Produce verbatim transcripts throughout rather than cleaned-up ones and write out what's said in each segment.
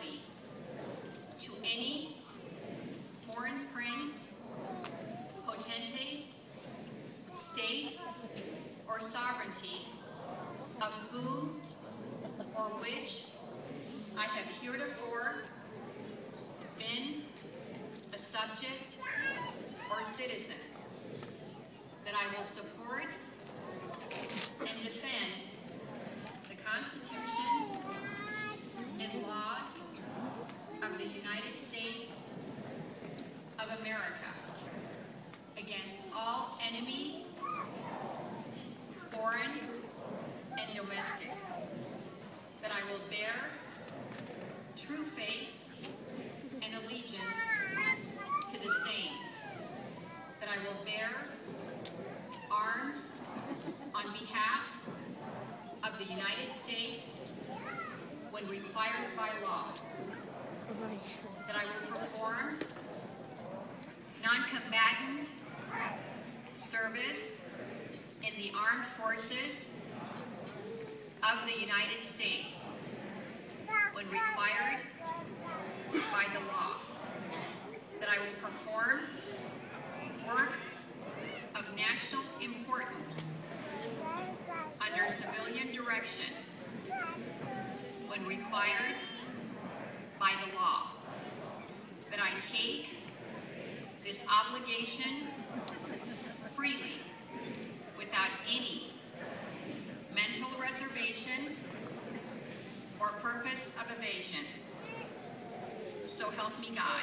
fidelity to any foreign prince, potentate, state, or sovereignty of whom or which I have heretofore been a subject or citizen, that I will support and defend the Constitution and laws of the United States of America against all enemies, foreign and domestic, that I will bear true faith and allegiance to the same, that I will bear arms on behalf of the United States when required by law, that I will perform non-combatant service in the armed forces of the United States when required by the law, that I will perform work of national importance under civilian direction when required by the law, that I take this obligation freely without any mental reservation or purpose of evasion. So help me God.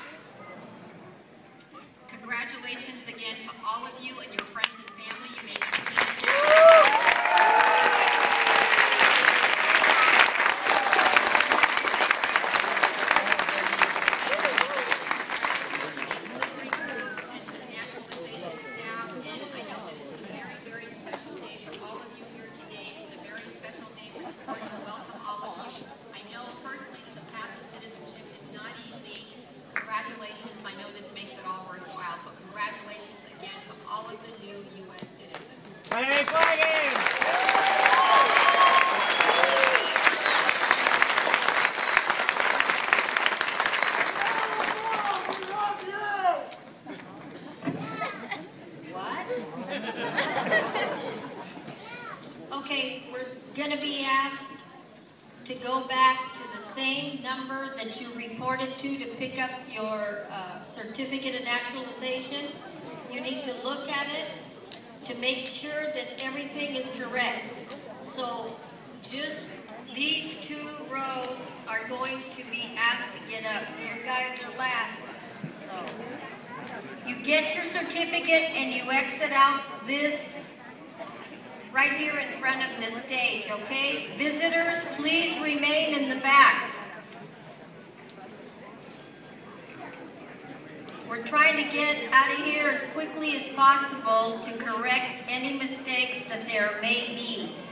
Congratulations again to all of you and your friends and family. You may have Congratulations. I know this makes it all worthwhile. So congratulations again to all of the new U S citizens. Hey, fighting! What? Okay, we're going to be asked to go back to the same number that you reported to to pick up your uh, certificate of naturalization. You need to look at it to make sure that everything is correct. So just these two rows are going to be asked to get up. You guys are last. So you get your certificate and you exit out this right here in front of the stage, okay? Visitors, please remain in the back. We're trying to get out of here as quickly as possible to correct any mistakes that there may be.